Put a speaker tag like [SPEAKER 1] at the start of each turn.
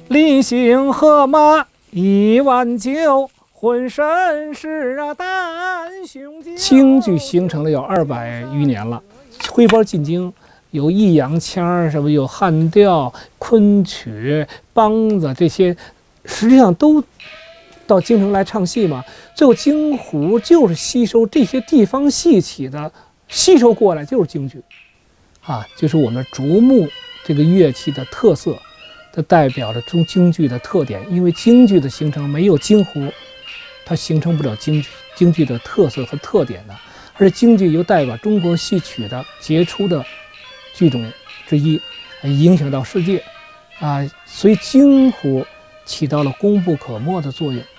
[SPEAKER 1] 临行河马1万9，浑身是胆雄赳。京剧形成了有200余年了，徽班进京，有弋阳腔，什么有汉调、昆曲、梆子这些，实际上都到京城来唱戏嘛。最后京胡就是吸收这些地方戏曲的，吸收过来就是京剧，就是我们竹木这个乐器的特色，它代表着中京剧的特点。因为京剧的形成没有京胡，它形成不了京剧的特色和特点的。而且京剧又代表中国戏曲的杰出的剧种之一，影响到世界，所以京胡起到了功不可没的作用。